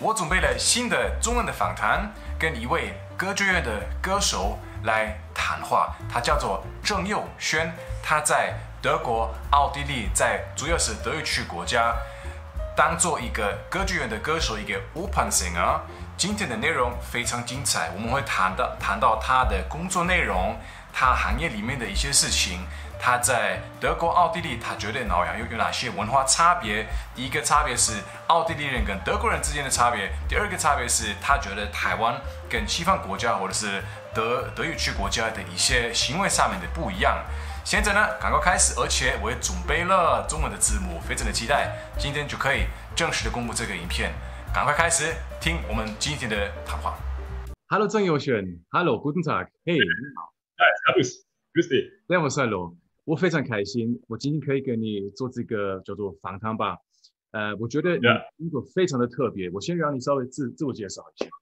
我准备了新的中文的访谈，跟一位歌剧院的歌手来谈话，他叫做郑佑轩，他在德国、奥地利，在主要是德语区国家，当做一个歌剧院的歌手，一个 Opernsänger。今天的内容非常精彩，我们会谈到他的工作内容，他行业里面的一些事情。他在德国、奥地利，他觉得有哪些文化差别？第一个差别是奥地利人跟德国人之间的差别，第二个差别是他觉得台湾跟西方国家或者是德语区国家的一些行为上面的不一样。现在呢，赶快开始，而且我也准备了中文的字幕，非常的期待，今天就可以正式的公布这个影片。赶快开始听我们今天的谈话。 Hallo Zhang Youxuan，Hallo Guten Tag，嘿，你好， 哎，Servus，grüß dich。 Servus，Hallo，我非常开心，我今天可以跟你做这个叫做访谈吧。我觉得你工作非常的特别，我先让你稍微自我介绍一下。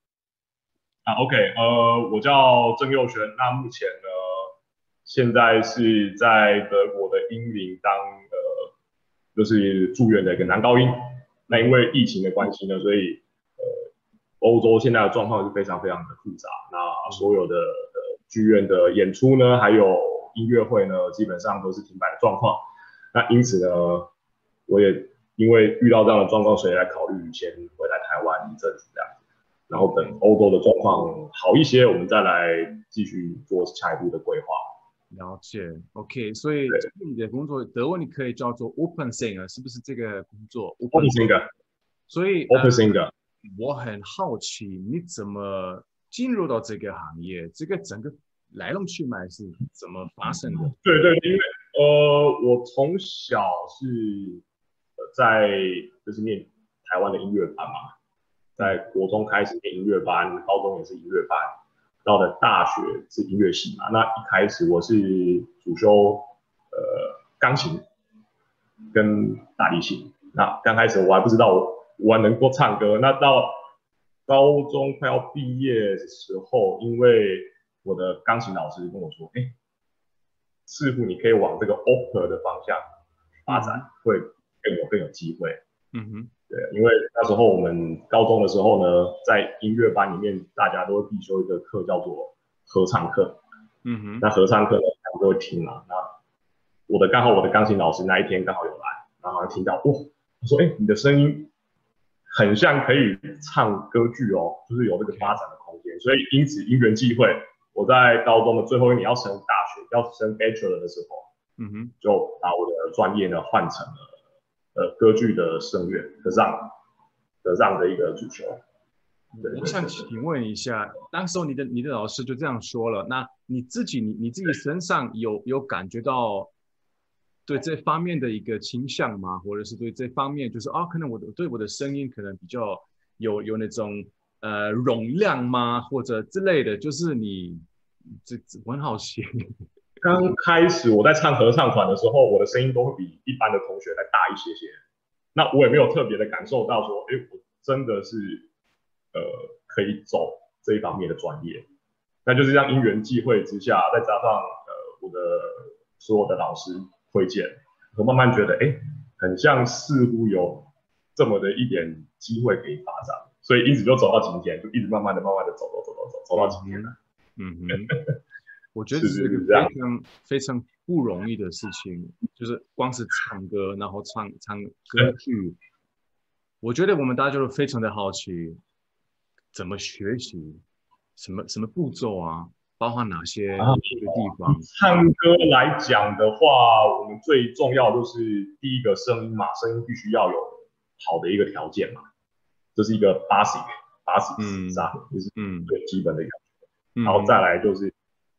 OK，我叫郑佑轩，那目前呢，现在是在德国的英灵当就是住院的一个男高音。那因为疫情的关系呢，所以欧洲现在的状况是非常非常的复杂。那所有的剧院的演出呢，还有音乐会呢，基本上都是停摆的状况。那因此呢，我也因为遇到这样的状况，所以来考虑先回来台湾一阵子这样。然后等欧洲的状况好一些，我们再来继续做下一步的规划。 了解 ，OK， 所以你的工作德文你可以叫做 Opernsänger， 是不是这个工作 Opernsänger， 所以 Opernsänger， 我很好奇你怎么进入到这个行业，这个整个来龙去脉是怎么发生的？ 对，因为我从小是在就是念台湾的音乐班嘛，在国中开始念音乐班，高中也是音乐班，到了大学是音乐系嘛。那一开始我是主修钢琴跟大提琴。那刚开始我还不知道我还能够唱歌。那到高中快要毕业的时候，因为我的钢琴老师跟我说，似乎你可以往这个 opera 的方向发展，会更有机会。对，因为那时候我们高中的时候呢，在音乐班里面，大家都会必修一个课叫做合唱课。那合唱课呢，大家都会听嘛。那刚好我的钢琴老师那一天刚好有来，然后听到他说你的声音很像可以唱歌剧哦，就是有这个发展的空间。所以因此因缘际会，我在高中的最后一年要升大学，要升 Bachelor 的时候，就把我的专业呢换成了歌剧的声乐的这样的一个主修。 我想请问一下，当时候你的老师就这样说了，那你自己身上有感觉到对这方面的一个倾向吗？或者是对这方面就是可能对我的声音可能比较有那种容量吗？或者之类的，就是我很好奇。 刚开始我在唱合唱团的时候，我的声音都会比一般的同学来大一些些。那我也没有特别的感受到说，我真的是可以走这一方面的专业。那就是这样因缘际会之下，再加上我的所有的老师推荐，我慢慢觉得很像似乎有这么的一点机会可以发展，所以因此就走到今天，就一直慢慢的走到今天了。 我觉得这是一个非常不容易的事情，就是光是唱歌，然后唱歌剧。我觉得我们大家都非常的好奇，怎么学习，什么步骤啊，包含哪些地方？ 唱歌来讲的话，我们最重要就是第一个声音嘛，声音必须要有好的一个条件嘛，这是一个 basic 就是最基本的要求。然后再来就是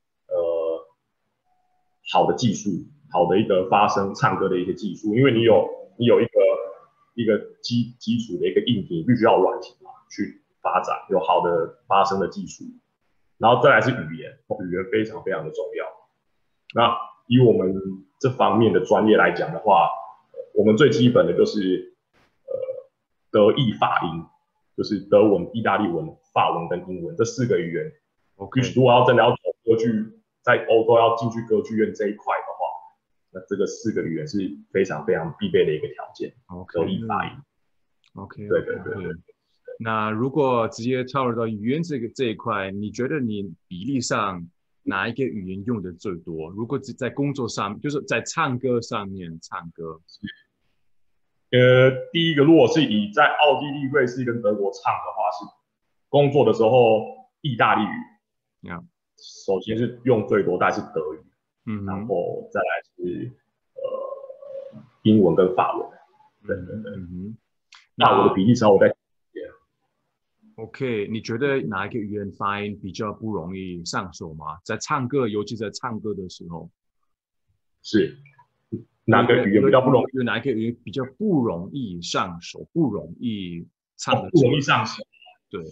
好的技术，好的一个发声唱歌的一些技术，因为你有一个基础的一个硬体，必须要软体嘛去发展，有好的发声的技术。然后再来是语言非常非常的重要。那以我们这方面的专业来讲的话，我们最基本的就是德意法英，就是德文、意大利文、法文跟英文这4个语言。如果真的要走歌剧，在欧洲要进去歌剧院这一块的话，那这个4个语言是非常非常必备的一个条件。德意法英。 OK， 对。 那如果直接跳入到语言这一块，你觉得你比例上哪一个语言用的最多？如果只在工作上，就是在唱歌上面唱歌。 第一个，如果是以在奥地利、瑞士跟德国唱的话，是工作的时候意大利语，首先是用最多，但是德语，然后再来是英文跟法文，对，法文的比例稍微在。 OK， 你觉得哪一个语言发音比较不容易上手吗？在唱歌，尤其在唱歌的时候， 是哪个语言比较不容易？ 有哪一个语言比较不容易上手，不容易唱的？ 不容易上手。 对，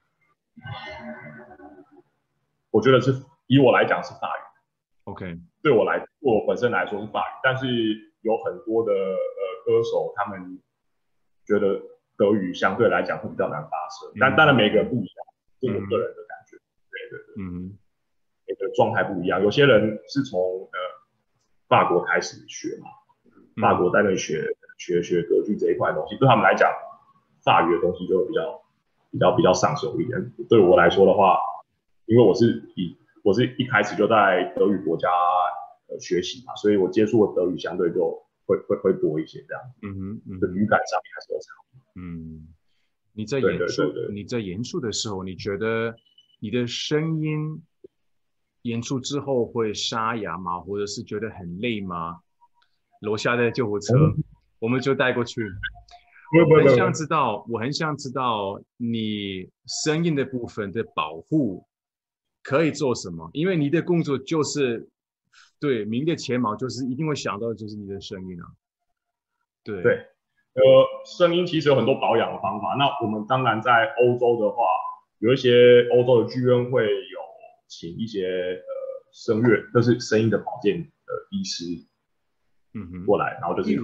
我觉得是以我来讲是法语。 OK， 对我本身来说是法语，但是有很多的歌手他们觉得德语相对来讲会比较难发声，但当然每个人不一样，这是我个人的感觉。对，每个状态不一样。有些人是从法国开始学嘛，法国在那里学歌剧这一块的东西，对他们来讲，法语的东西就会比较上手一点。对我来说的话，因为我是一开始就在德语国家学习嘛，所以我接触的德语相对就会多一些这样。就语感上面还是有差。 你在演出的时候，你觉得你的声音演出之后会沙哑吗？或者是觉得很累吗？楼下的救护车，我们就带过去。我很想知道你声音的部分的保护可以做什么，因为你的工作就是对名列前茅，就是一定会想到的就是你的声音啊。对。 声音其实有很多保养的方法。那我们当然在欧洲的话，有一些欧洲的剧院会有请一些声乐，就是声音的保健医师，过来，然后就是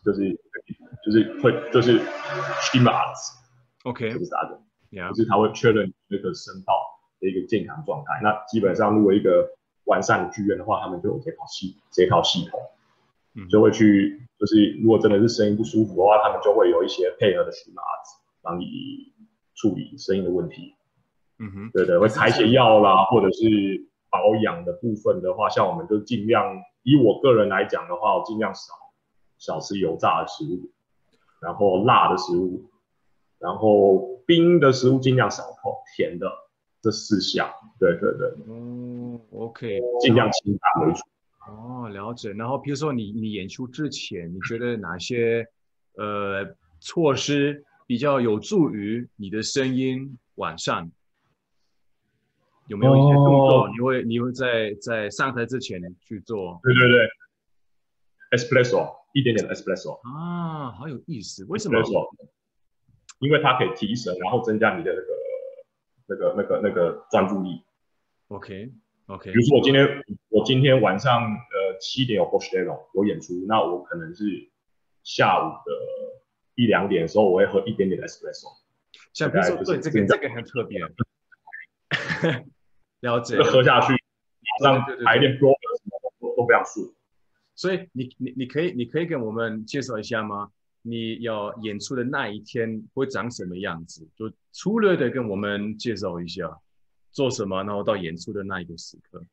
OK， 就是啥的，就是他会确认那个声道的一个健康状态。那基本上如果一个完善的剧院的话，他们就有这套系统。就会去，就是如果真的是声音不舒服的话，他们就会有一些配合的荨麻子，帮你处理声音的问题。对，会开一些药啦，或者是保养的部分的话，像我们就尽量，以我个人来讲的话，我尽量少吃油炸的食物，然后辣的食物，然后冰的食物尽量少碰，甜的这4项。对。 OK， 尽量清淡为主。 了解。然后比如说你演出之前，你觉得哪些措施比较有助于你的声音完善？有没有一些动作你会在上台之前去做？ 对 ，espresso 一点点的 espresso 好有意思。为什么？ 因为它可以提神，然后增加你的那个专注力。 OK。 比如说我今天晚上7点有 Boschero 有演出，那我可能是下午的1、2点的时候，我会喝一点点的 espresso。 像比如说，对这个很特别，了解。 喝下去，马上排练 flow 什么都非常顺。 所以你可以跟我们介绍一下吗？你要演出的那一天会长什么样子？就粗略的跟我们介绍一下。做什么，然后到演出的那一个时刻。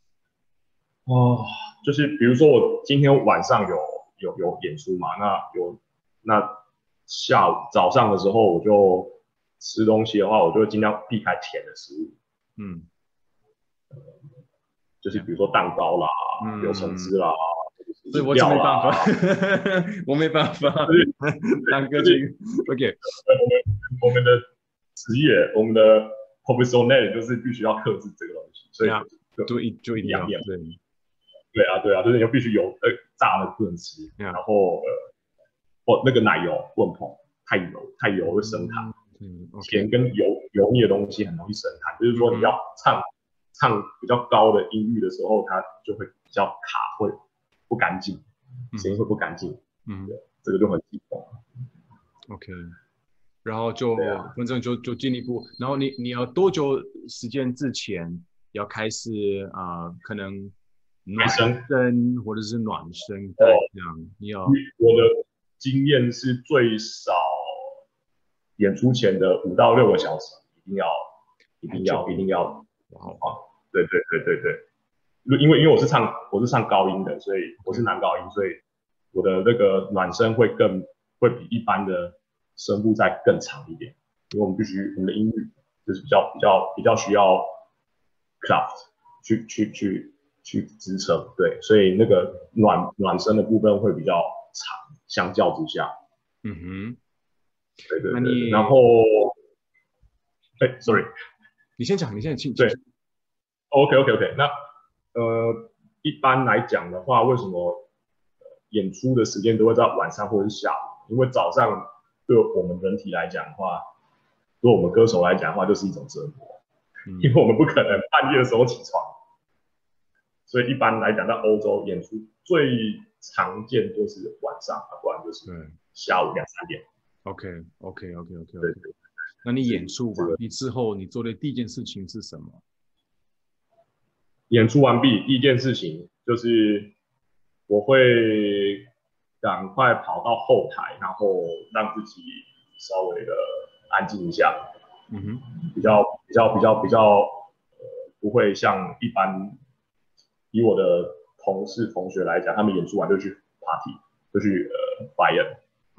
就是比如说我今天晚上有演出嘛，那早上的时候我就吃东西的话，我就会尽量避开甜的食物。就是比如说蛋糕啦、柳橙汁啦， 所以我就没办法，我没办法。蛋糕这个 OK， 我们的职业，我们的professional 就是必须要克制这个东西，所以就一定要对啊，就是你必须有炸的不能吃，然后那个奶油不能碰，太油会升糖，甜跟油腻的东西很容易升糖，就是说你要唱比较高的音域的时候，它就会比较卡，会不干净，声音会不干净，这个就很基本。 OK。然后反正就进一步，然后你要多久时间之前要开始可能暖身或者是暖声带这样？我的经验是最少演出前的5到6个小时一定要对，因为我是唱高音的，所以我是男高音，所以我的那个暖身会比一般的声部再更长一点，因为我们的音域就是比较需要 craft 去支撑，对，所以那个暖身的部分会比较长，相较之下，对，然后，sorry， 你先讲，你先请。 对 ，OK， 那一般来讲的话，为什么演出的时间都会在晚上或者是下午？因为早上对我们人体来讲的话，对我们歌手来讲的话，就是一种折磨，因为我们不可能半夜的时候起床，所以一般来讲，在欧洲演出最常见就是晚上，不然就是下午2、3点。 OK。对。那你演出完毕之后，你做的第一件事情是什么？ 演出完毕，第一件事情就是我会赶快跑到后台，然后让自己稍微的安静一下，比较不会像一般以我的同事同学来讲，他们演出完就去 party， 就去fire。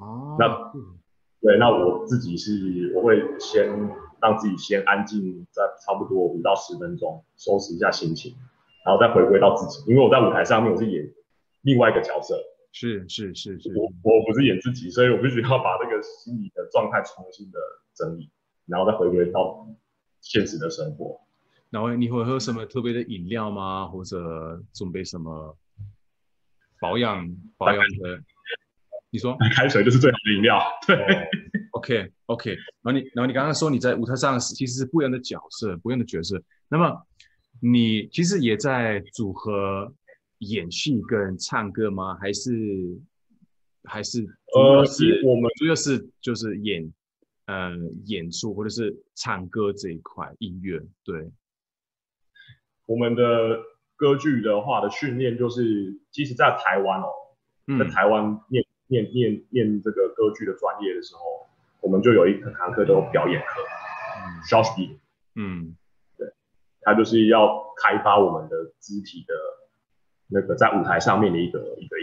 那我自己我会先让自己先安静，在差不多5到10分钟，收拾一下心情，然后再回归到自己。因为我在舞台上面我是演另外一个角色， 是， 我不是演自己，所以我必须要把这个心理的状态重新的整理，然后再回归到现实的生活。 然后你会喝什么特别的饮料吗？或者准备什么保养的？你说开水就是最好的饮料。对。 OK。然后你刚刚说你在舞台上其实是不一样的角色，不一样的角色。那么你其实也在组合演戏跟唱歌吗？还是主要是就是演出或者是唱歌这一块音乐？对。 我们的歌剧的话的训练就是，其实在台湾在台湾念这个歌剧的专业的时候，我们就有一堂课叫表演课，Schauspiel。对，它就是要开发我们的肢体的那个在舞台上面的一个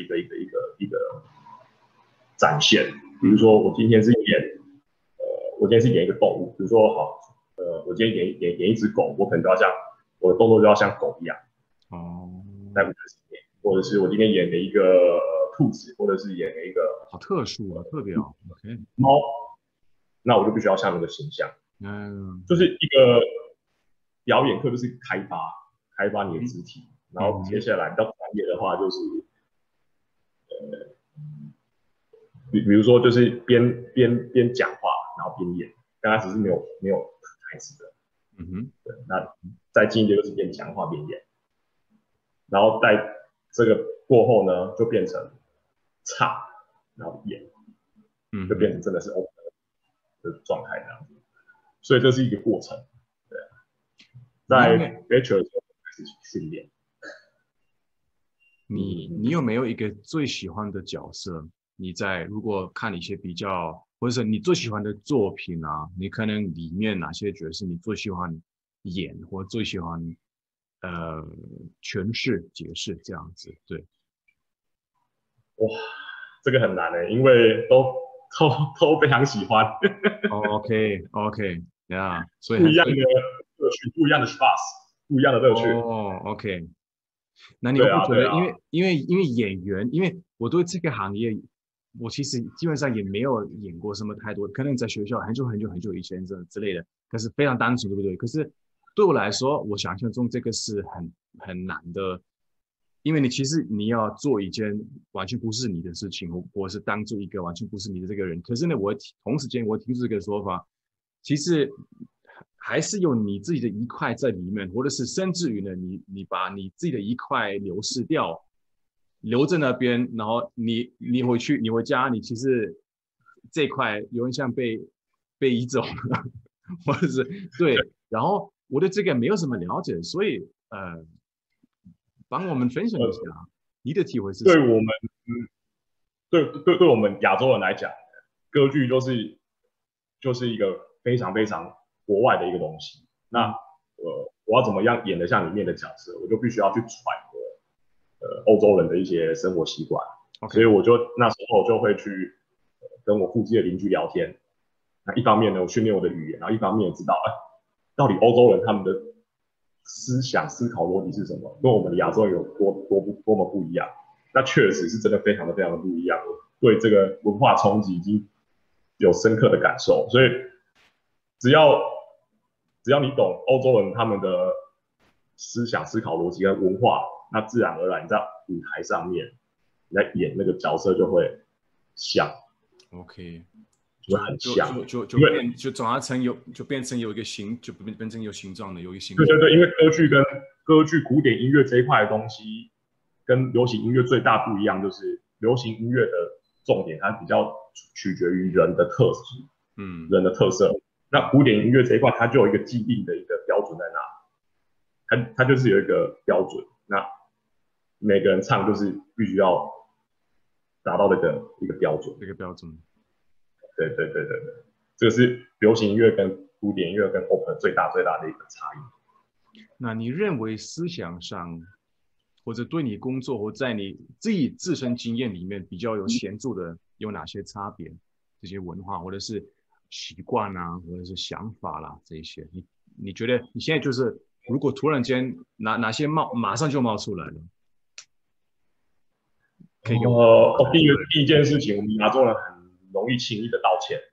展现。比如说我今天是演一个动物，比如说我今天演一只狗，我可能就要像我的动作就要像狗一样在舞台上面，或者是我今天演了一个兔子，或者是演了一个好特殊啊，特别好 ，OK， 猫，那我就必须要像那个形象，就是一个表演课，就是开发你的肢体，然后接下来比较专业的话就是，比如说就是边讲话，然后边演，刚开始是没有台词的，对，那再进一阶就是边讲话边演，然后在这个过后呢，就变成唱，然后演，就变成真的是 open 的状态这样子，所以这是一个过程，对，在 bachelor 的时候开始训练。 你有没有一个最喜欢的角色？你如果看一些比较，或者是你最喜欢的作品啊，你可能里面哪些角色你最喜欢演，或最喜欢诠释解释这样子？对， 哇，这个很难的，因为都非常喜欢。 OK， yeah， 所以不一样的乐趣，不一样的 space， 不一样的乐趣。 OK。那你会不觉得，因为演员，因为我对这个行业，我其实基本上也没有演过什么太多，可能在学校很久以前之类的，可是非常单纯，对不对？可是对我来说，我想象中这个是很难的，因为你要做一件完全不是你的事情，或是当做一个完全不是你的这个人。可是呢，同时间我提出这个说法，其实还是有你自己的一块在里面，或者是甚至于呢，你把你自己的一块流失掉，留在那边，然后你回家，你其实这块有点像被移走了，或者是对，然后我对这个没有什么了解，所以帮我们分享一下你的体会是什么？ 对我们亚洲人来讲，歌剧就就是一个非常非常国外的一个东西。那我要怎么样演得像里面的角色，我就必须要去揣摩欧洲人的一些生活习惯。所以我就那时候就会去跟我附近的邻居聊天。那一方面呢，我训练我的语言，然后一方面也知道，到底欧洲人他们的思想思考逻辑是什么，跟我们的亚洲人有多么不一样。那确实是真的非常的不一样，对这个文化冲击已经有深刻的感受。所以只要你懂欧洲人他们的思想思考逻辑跟文化，那自然而然你在舞台上面你在演那个角色就会像 OK， 就会很像， 就转化成就变成有一个形，就变成有形状的，有一个形状。对，因为歌剧古典音乐这一块的东西，跟流行音乐最大不一样，就是流行音乐的重点它比较取决于人的特质，人的特色。那古典音乐这一块，它就有一个既定的一个标准在那，它就是有一个标准，那每个人唱就是必须要达到一个标准， 这个标准。 对，这个是流行音乐跟古典音乐跟 opera 最大的一个差异。 那你认为思想上，或者对你工作或在你自己自身经验里面比较有显著的有哪些差别？这些文化或者是习惯啊，或者是想法啦，这一些，你觉得你现在就是如果突然间哪些马上就冒出来了？ 可以第一件事情，我们亚洲人很容易轻易的道歉。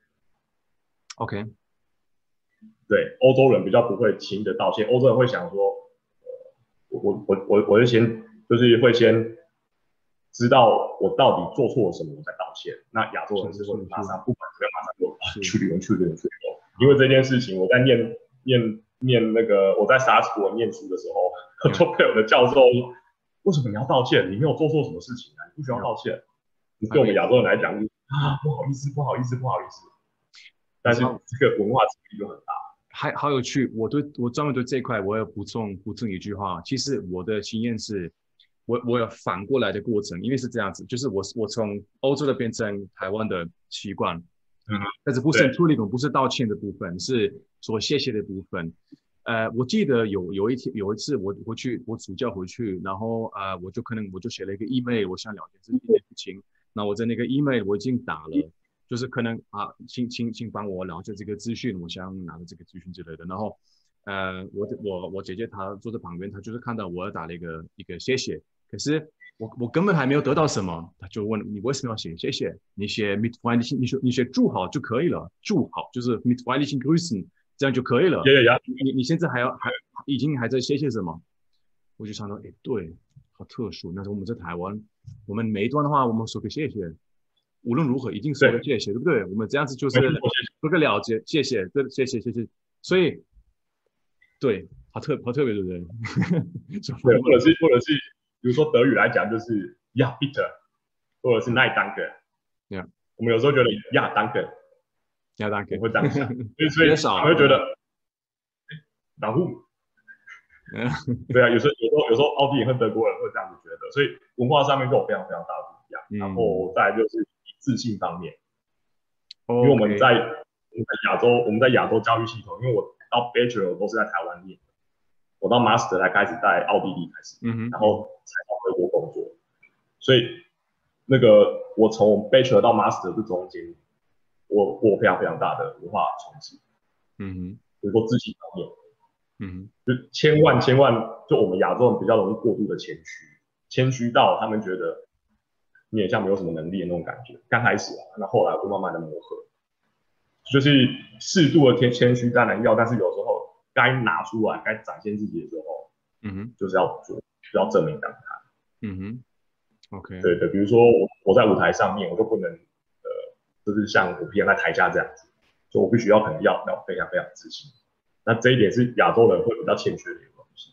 OK， 对，欧洲人比较不会轻易的道歉，欧洲人会想说，我就是会先知道我到底做错了什么，我再道歉。那亚洲人是会马上不管怎么样，马上就处理。因为这件事情，我在念那个我在沙斯伯念书的时候，就被我的教授说，为什么你要道歉？你没有做错什么事情啊，你不需要道歉。对我们亚洲人来讲，不好意思。但是这个文化差异就很大。 好有趣，我专门对这一块我要补充一句话。其实我的经验是，我有反过来的过程，因为是这样子，就是我从欧洲的变成台湾的习惯，但是不是处理不是道歉的部分，是说谢谢的部分。我记得有一次我暑假回去，然后我就写了一个 email， 我想了解这件事情。那我在那个 email 我已经打了。就是可能请帮我了解这个资讯，我想拿到这个资讯之类的。然后，我姐姐她坐在旁边，她就是看到我打了一个谢谢，可是我根本还没有得到什么，她就问你为什么要写谢谢？你写 mit freundlichen， 你写祝好就可以了，祝好就是 mit freundlichen Grüßen， 这样就可以了。你现在已经还在谢谢什么？我就想到，对，好特殊。那是我们在台湾，我们每一段的话，我们说个谢谢。无论如何，一定说个谢谢，对不对？我们这样子就是说个了解，谢谢，对，谢谢。所以，对，好特别，对不对？ 对，或者是，比如说德语来讲就是 Ja bitte， 或者是 Nein danke。我们有时候觉得 Ja danke，Ja danke， 我会这样想，所以他们会觉得，然后，对啊，有时候奥地利和德国人会这样子觉得，所以文化上面跟我非常非常大的不一样。然后再来就是自信方面，因为我们在亚洲教育系统，因为我到 Bachelor 都是在台湾念的，我到 Master 才开始在奥地利开始，然后才到德国工作，所以那个我从 Bachelor 到 Master 这中间，我非常非常大的文化冲击，比如说自信方面，就千万，就我们亚洲人比较容易过度的谦虚到他们觉得你也像没有什么能力的那种感觉。刚开始那后来会慢慢的磨合，就是适度的谦虚当然要，但是有时候该拿出来、该展现自己的时候，就是要做，就要证明当他。 OK， 对，比如说我在舞台上面，我就不能就是像我平常在台下这样子，所以我必须要可能要非常非常自信。那这一点是亚洲人会比较欠缺的一个东西。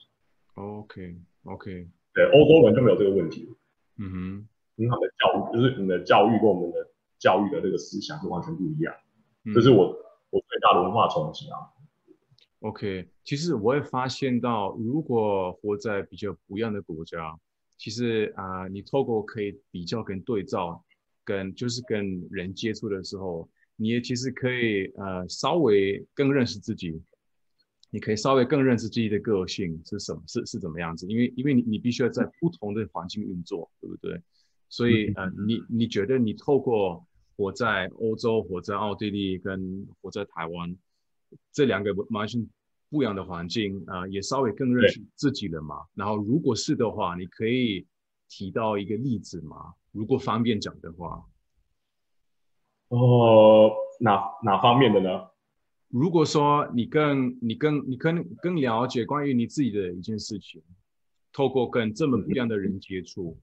OK， 对，欧洲人就没有这个问题。因为他们的教育，就是你的教育跟我们的教育的这个思想是完全不一样，这是我最大的文化冲击啊。 OK， 其实我也发现到，如果活在比较不一样的国家，其实你透过可以比较跟对照，跟人接触的时候， 你也其实可以稍微更认识自己，你可以稍微更认识自己的个性是什么，是怎么样子，因为你必须要在不同的环境运作，对不对？所以你觉得你透过活在欧洲、活在奥地利跟活在台湾这两个完全不一样的环境也稍微更认识自己了嘛？然后如果是的话，你可以提到一个例子吗？如果方便讲的话。 哪方面的呢？ 如果说你更了解关于你自己的一件事情，透过跟这么不一样的人接触，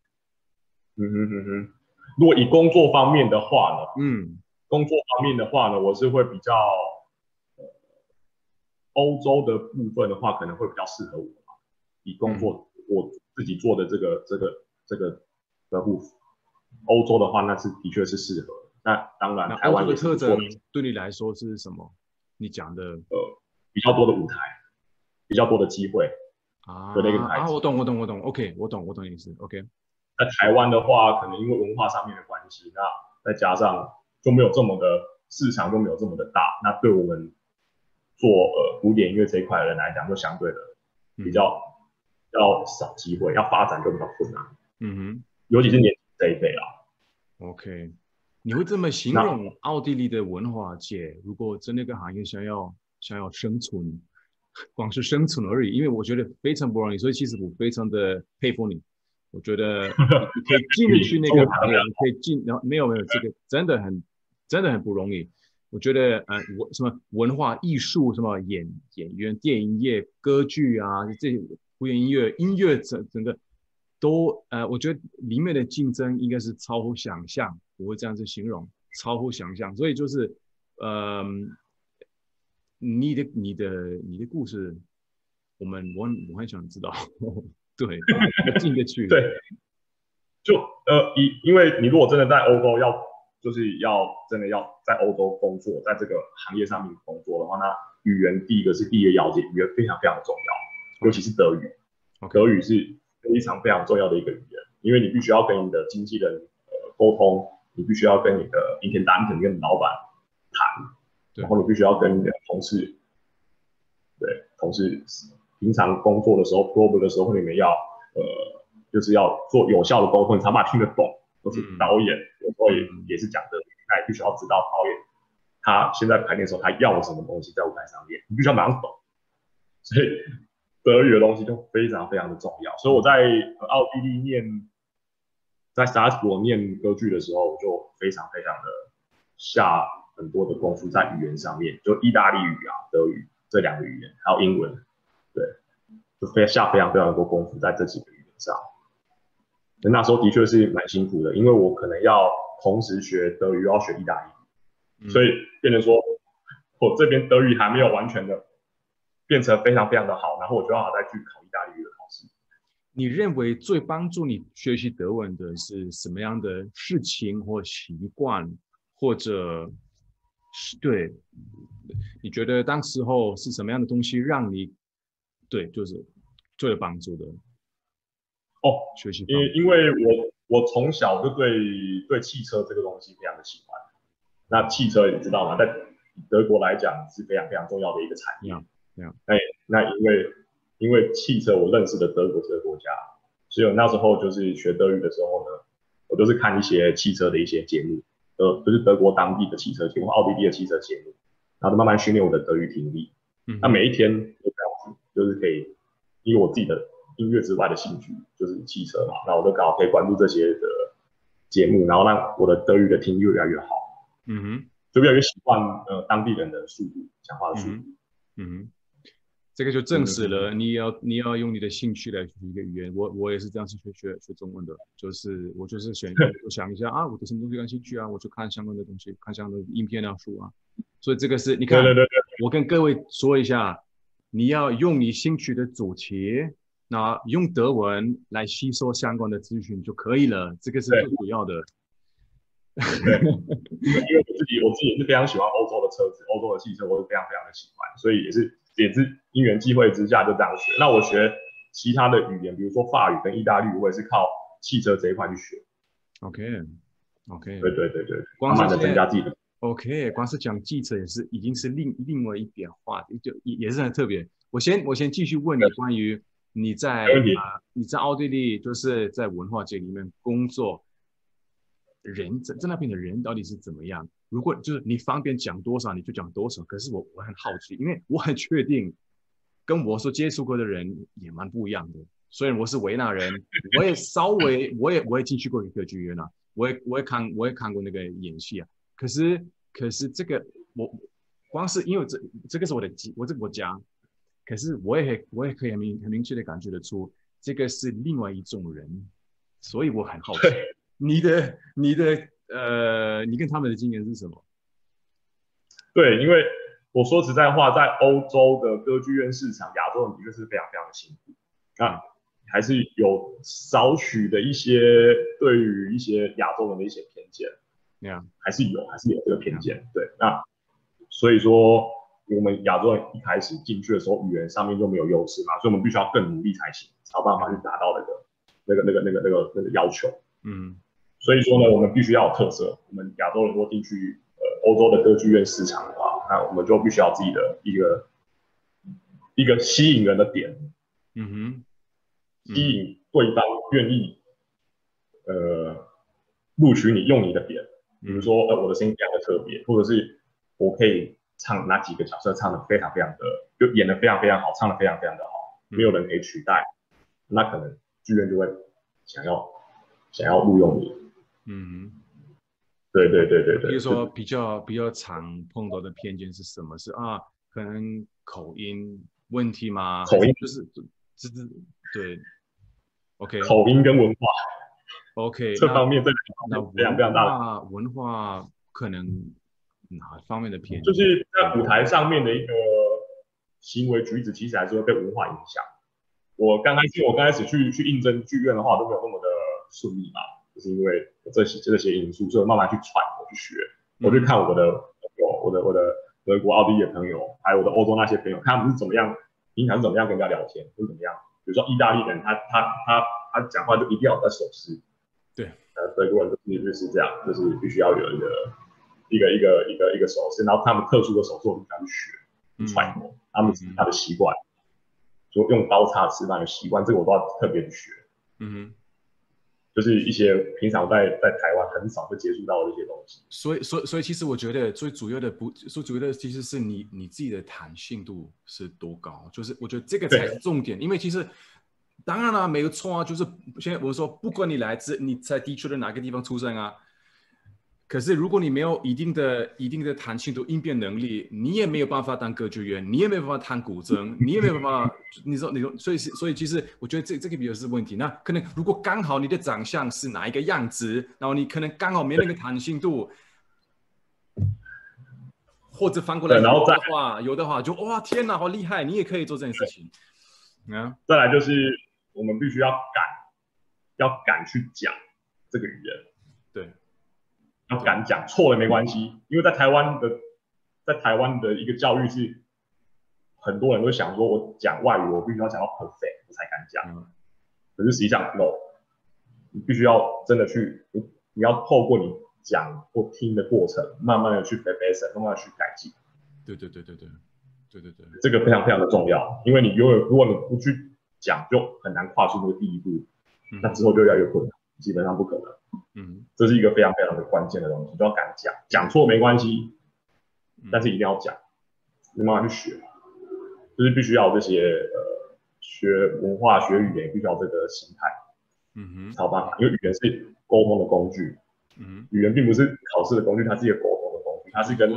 如果以工作方面的话呢，我是会比较欧洲的部分的话，可能会比较适合我。以工作我自己做的这个的部分，欧洲的话，那是的确是适合。那当然，台湾的特征对你来说是什么？你讲的比较多的舞台，比较多的机会的那个牌子。 我懂 ，OK， 我懂你意思 ，OK。 在台湾的话，可能因为文化上面的关系，那再加上就没有这么的市场，就没有这么的大。那对我们做古典音乐这一块的人来讲，就相对的比较少机会，要发展就比较困难。尤其是年轻这一辈啦。 OK。你会这么形容奥地利的文化界？如果在那个行业想要生存，光是生存而已，因为我觉得非常不容易，所以其实我非常的佩服你。我觉得你可以进得去那个行业，你可以进，然后没有，这个真的很不容易。我觉得什么文化艺术，什么演员、电影业、歌剧啊，这些古典音乐整个都我觉得里面的竞争应该是超乎想象。我会这样子形容，超乎想象。所以就是，你的故事，我很想知道，对，进得去。 对，就因为你如果真的在欧洲就是要真的要在欧洲工作，在这个行业上面工作的话，那语言第一个是第一个要件，语言非常非常的重要，尤其是德语。德语是非常非常重要的一个语言，因为你必须要跟你的经纪人沟通。你必须要跟你的intendant跟老板谈，然后你必须要跟你的同事平常工作的时候 probe 的时候，你们要就是要做有效的沟通，你才把听得懂。或是导演有时候也是讲德语，他也必须要知道导演他现在排练的时候他要什么东西在舞台上面，你必须要马上懂。所以德语的东西就非常非常的重要。所以我在奥地利在萨斯伯念歌剧的时候，我就非常非常的下很多的功夫在语言上面，就意大利语德语这两个语言，还有英文，对，就下非常非常多功夫在这几个语言上。那时候的确是蛮辛苦的，因为我可能要同时学德语，又要学意大利语，所以变成说我这边德语还没有完全的变成非常非常的好，然后我就要再去考意大利语的考试。 你认为最帮助你学习德文的是什么样的事情或习惯，或者对，你觉得当时候是什么样的东西让你就是最有帮助的？学习方法。 因为我从小就对汽车这个东西非常的喜欢。那汽车你知道吗？在德国来讲是非常非常重要的一个产业。那因为汽车我认识的德国这个国家，所以我那时候就是学德语的时候呢，我就是看一些汽车的一些节目，就是德国当地的汽车节目、奥地利的汽车节目，然后就慢慢训练我的德语听力。那每一天都这样子，就是可以因为我自己的音乐之外的兴趣就是汽车嘛，那我就刚好可以关注这些的节目，然后让我的德语的听力越来越好。就越来越习惯当地人的速度，讲话的速度。 这个就证实了你要用你的兴趣来学一个语言。我也是这样去学中文的，就是我就是我想一下我对什么东西感兴趣我就看相关的东西，看相关的影片书所以这个是你看，对，我跟各位说一下，你要用你兴趣的主题，那用德文来吸收相关的资讯就可以了，这个是最主要的。 因为我自己也是非常喜欢欧洲的车子，欧洲的汽车我是非常非常的喜欢，所以也是因缘际会之下就这样学。那我学其他的语言，比如说法语跟意大利语，我也是靠汽车这一块去学。 OK， 对， 慢慢的增加自己的。 OK，光是讲记者也是已经是另外一点话题，就也是很特别。我先继续问你关于没问题。 你在奥地利就是在文化界里面工作，在那边的人到底是怎么样？如果就是你方便讲多少你就讲多少，可是我很好奇，因为我很确定跟我所接触过的人也蛮不一样的。虽然我是维纳人，我也稍微我也进去过一个剧院啊，我也看过那个演戏啊。可是这个我光是因为这个是我这个国家，可是我也可以很明确的感觉得出，这个是另外一种人，所以我很好奇， 对你跟他们的经验是什么？ 对，因为我说实在话，在欧洲的歌剧院市场，亚洲的确是非常非常的辛苦。那还是有少许的一些对于一些亚洲人的一些偏见， 那样， 还是有这个偏见。对，那所以说我们亚洲人一开始进去的时候，语言上面就没有优势嘛，所以我们必须要更努力才行，才有办法去达到那个要求。 嗯所以说呢，我们必须要有特色。我们亚洲人如果进去欧洲的歌剧院市场的话，那我们就必须要自己的一个吸引人的点， 嗯哼， 吸引对方愿意录取你用你的点。比如说我的声音非常的特别，或者是我可以唱哪几个角色唱的非常非常的，就演的非常非常好，唱的非常非常的好，没有人可以取代，那可能剧院就会想要录用你。 嗯哼。 对对对对对， 比如说比较常碰到的偏见是什么？是啊，可能口音问题吗？ 口音就是对，OK 口音跟文化 OK， 这方面， 那非常非常大的， 文化可能哪方面的偏见？ 就是在舞台上面的一个行为举止，其实还是会被文化影响。我刚开始去应征剧院的话，都没有那么的顺利嘛，就是因为这些因素，所以我慢慢去揣摩去学。我去看我的德国、奥地利的朋友，还有我的欧洲那些朋友，看他们是怎么样，平常是怎么样跟人家聊天，或者怎么样。比如说意大利人，他讲话就一定要有在手势。 对， 德国人就是这样，就是必须要有一个手势，然后他们特殊的手势我们想去学、揣摩，他的习惯，就用刀叉吃饭的习惯，这个我都要特别去学。 嗯哼。 就是一些平常在台湾很少会接触到的这些东西。 所以其实我觉得最主要的其实是你自己的弹性度是多高，就是我觉得这个才是重点，因为其实当然了没有错啊，就是现在我说不管你在地区的哪个地方出生啊，可是如果你没有一定的弹性度、应变能力，你也没有办法当歌剧员，你也没有办法弹古筝，你也没有办法，你说，所以其实我觉得这个比较是问题。那可能如果刚好你的长相是哪一个样子，然后你可能刚好没那个弹性度，或者反过来有的话就哇天哪，好厉害，你也可以做这件事情。 再来就是我们必须要敢去讲这个语言。 对。 要敢讲，错了没关系，因为在台湾的一个教育是，很多人都想说，我讲外语我必须要讲到 perfect 我才敢讲，可是实际上 no， 你必须要真的去，你要透过你讲或听的过程，慢慢的去 perfect， 慢慢的去改进。 对， 这个非常非常的重要，因为如果你不去讲，就很难跨出那个第一步，那之后就越来越困难，基本上不可能。这是一个非常非常的关键的东西，就要敢讲，讲错没关系，但是一定要讲，你慢慢去学，就是必须要这些学文化、学语言，必须要这个心态，才有办法，因为语言是沟通的工具，语言并不是考试的工具，它是一个沟通的工具，它是跟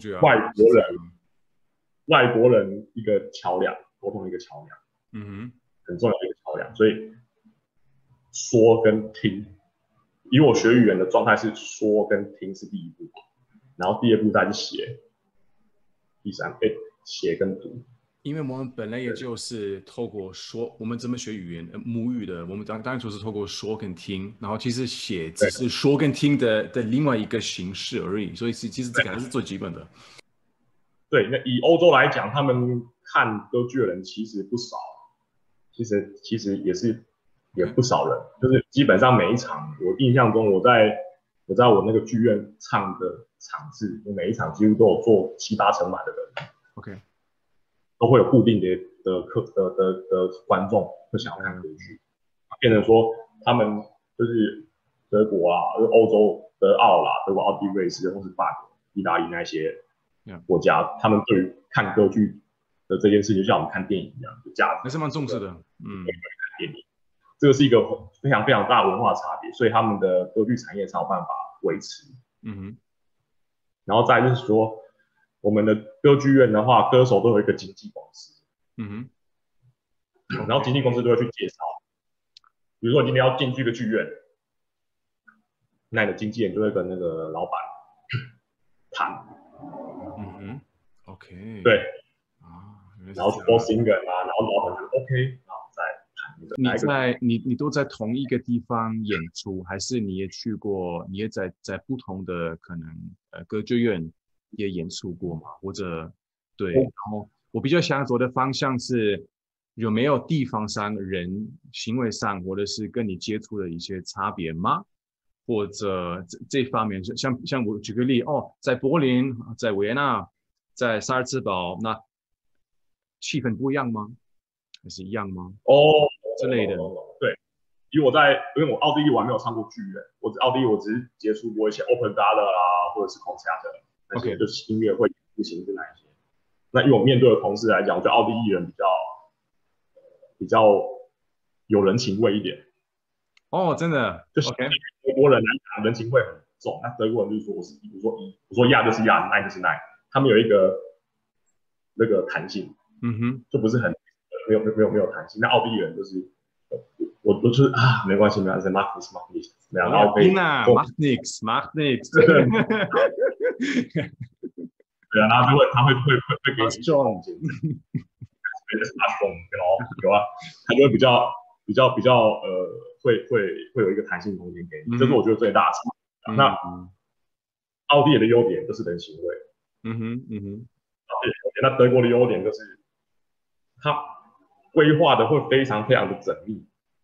外国人一个桥梁，沟通的一个桥梁，很重要的一个桥梁，所以说跟听。以我学语言的状态是说跟听是第一步，然后第二步再是写，第三写跟读。 因为我们本来也就是透过说，我们怎么学语言母语的，我们当然就是透过说跟听，然后其实写只是说跟听的另外一个形式而已，所以其实这个还是最基本的。 对，那以欧洲来讲，他们看歌剧的人其实不少，其实也不少人，就是基本上每一场，我印象中我在我在我那个剧院唱的场次，我每一场几乎都有坐7、8成满的人。 OK， 都会有固定的观众会想要看歌剧，变成说他们就是德国啊，欧洲德奥啦，德国、奥地利、瑞士或是法国、意大利那些国家，他们对于看歌剧的这件事情，就像我们看电影一样，就价值还是蛮重视的。 看电影，这个是一个非常非常大的文化差别，所以他们的歌剧产业才有办法维持。然后再就是说，我们的歌剧院的话，歌手都有一个经纪公司，然后经纪公司都会去介绍，比如说你今天要进这个剧院，那你的经纪人就会跟那个老板谈 ，OK， 对，然后 for singer 啊，然后老板就 OK， 然后再谈你都在同一个地方演出，还是你也去过，你也在不同的可能歌剧院也演出过嘛？或者对，然后我比较想走的方向是有没有地方上人行为上，或者是跟你接触的一些差别吗？或者这方面，像我举个例在柏林、在维也纳、在萨尔茨堡，那气氛不一样吗？还是一样吗？之类的。 对，因为我奥地利我还没有唱过剧院，奥地利我只是接触过一些 open gala 啊，或者是 concert 那些就是音乐会、不行是那一些。那以我面对的同事来讲，我觉得奥地利人比较有人情味一点。 真的， 就是德国人来讲人情味很重，那德国人就是说我说呀就是呀，奈就是奈，他们有一个那个弹性，就不是很没有弹性。那奥地利人就是我就是没关系，macht nichts，那样，然后可以 macht nichts， 对啊，然后他会给你一些空间，有啊，他就会比较会有一个弹性空间给你，这是我觉得最大的差别。那奥地利的优点就是人情味，那德国的优点就是它规划的会非常非常的缜密。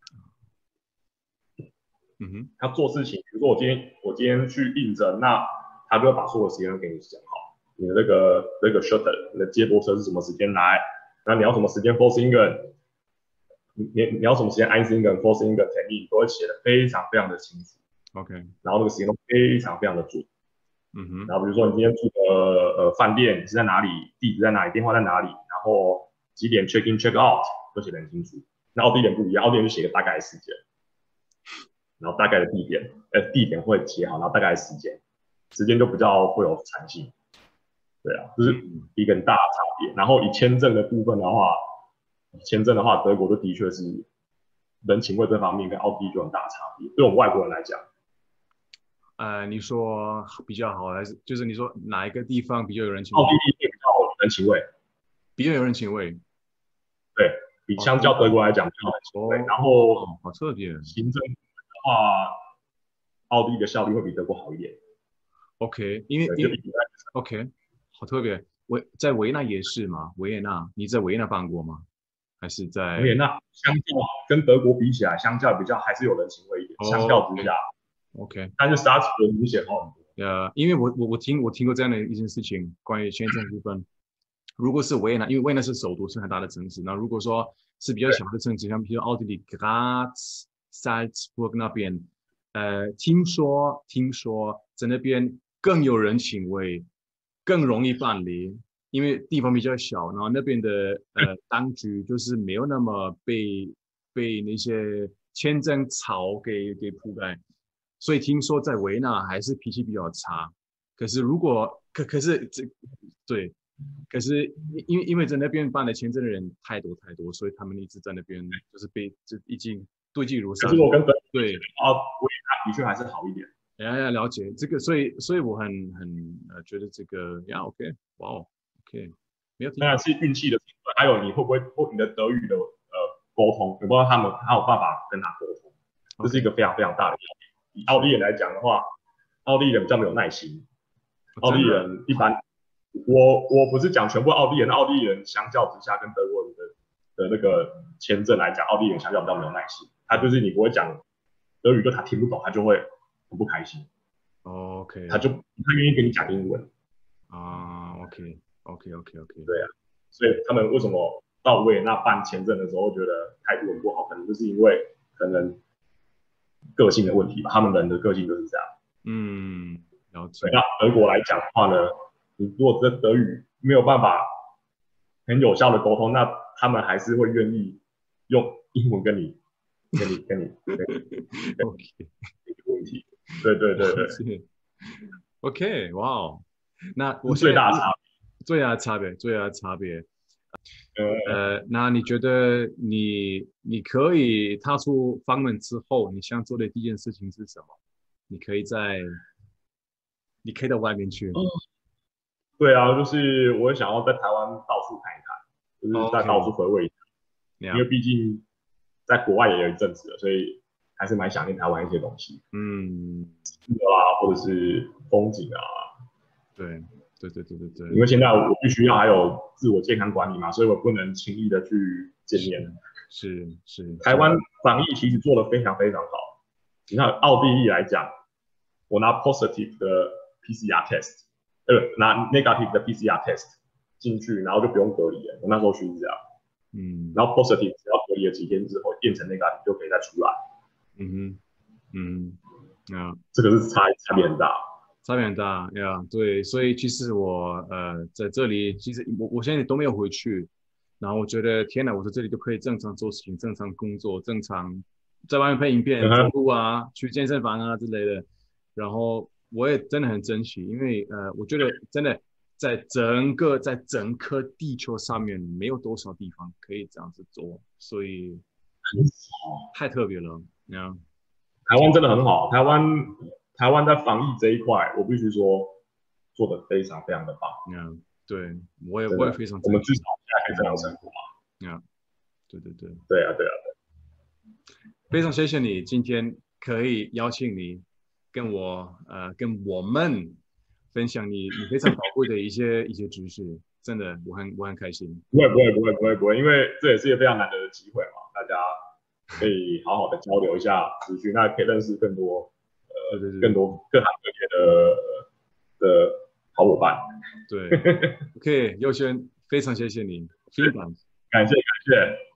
他做事情，比如说我今天去应征，那他就会把所有时间都给你讲好，你的那个 shuttle， 你的接驳车是什么时间来，那你要什么时间 for singer， 你要什么时间 Einsinger for singer termin 都会写的非常非常的清楚。 OK， 然后那个时间都非常非常的准。然后比如说你今天住的饭店你是在哪里，地址在哪里，电话在哪里，然后几点 check in check out 都写得很清楚。那奥地利人不一样，奥地利人就写个大概的时间，然后大概的地点会写好，然后大概的时间就比较会有弹性。对啊，就是一个很大的差别。然后以签证的部分的话，德国就的确是人情味这方面跟奥地利就很大的差别。对我们外国人来讲， 你说比较好，还是就是你说哪一个地方比较有人情味？ 奥地利会比较有人情味， 比较有人情味。 对，比相较德国来讲比较有人情味。然后好特别。 行政的话，奥地利的效率会比德国好一点。 OK， 因为 OK， 好特别。在维也纳也是吗？维也纳，你在维也纳办过吗？还是在维也纳相较跟德国比起来，相较比较还是有人情味一点。相较之下 ，OK， 但是沙茨明显好很多。 因为我听过这样的一件事情，关于签证部分。如果是维也纳，因为维也纳是首都，是很大的城市。那如果说是比较小的城市，像比如奥地利 Graz、Salzburg 那边，听说在那边更有人情味，更容易办理，因为地方比较小，然后那边的当局就是没有那么被那些签证潮给覆盖，所以听说在维也纳还是脾气比较差。可是如果可是对。可是因为在那边办的签证的人太多，所以他们一直在那边就是就已经对劲如山。 可是我跟对维也纳的确还是好一点。 了解这个，所以我很觉得这个OK， 哇OK， 没有听。 当然是运气的成分，还有你会不会你的德语的沟通，有没有他有办法跟他沟通，这是一个非常非常大的要点。以奥地利人来讲的话，奥地利人比较没有耐心，奥地利人一般。我不是讲全部奥地利人相较之下跟德国人的那个签证来讲，奥地利人相较比较没有耐心。他就是你不会讲德语，就他听不懂，他就会很不开心。 ，OK， 他就不太愿意跟你讲英文。 啊，OK，OK，OK，OK， 对啊，所以他们为什么到维也纳办签证的时候觉得态度很不好，可能就是因为可能个性的问题吧，他们人的个性就是这样。 嗯，了解对，，那德国来讲的话呢，你如果这德语没有办法很有效的沟通，那他们还是会愿意用英文跟你 OK， 解决问题。对对对对， 是，OK，哇哦，那这是我现在最大的差最大的差别， 别。 那你觉得你可以踏出房门之后，你想做的第一件事情是什么？你可以在你可以到外面去。 对啊，就是我也想要在台湾到处看一看，就是在到处 OK， 回味一下，因为那样， 毕竟在国外也有一阵子了，所以还是蛮想念台湾一些东西， 嗯， 或者是风景啊。 对，对对对对对， 因为现在我必须要还有自我健康管理嘛，所以我不能轻易的去见是面。台湾是， 防疫其实做得非常非常好。你看奥地利来讲，我拿 positive 的 PCR test，拿 negative 的 PCR test 进去，然后就不用隔离了。我那时候去是这样， 嗯然后 positive 只要隔离了几天之后变成 negative 就可以再出来， 嗯哼嗯，啊。 这个是差别很大。 差别很大呀，对，所以其实我在这里，其实我现在都没有回去，然后我觉得天哪，我在这里就可以正常做事情，正常工作，正常在外面拍影片、走嗯哼， 路啊、去健身房啊之类的，然后我也真的很珍惜，因为我觉得真的在整颗地球上面没有多少地方可以这样子做，所以太特别了，呀， 台湾真的很好，台湾在防疫这一块，我必须说做得非常非常的棒， 呀，对， 真的， 我也非常珍惜， 我们至少现在可以这样生活嘛。 呀，对对对。 对啊，对啊。 非常谢谢你今天可以邀请你跟我们分享你非常宝贵的一些知识，真的我很开心。 不会，因为这也是一个非常难得的机会嘛，大家可以好好的交流一下资讯，那可以认识更多更对对对多各行各业的好伙伴。 对，OK，佑轩，非常谢谢你，非常感谢。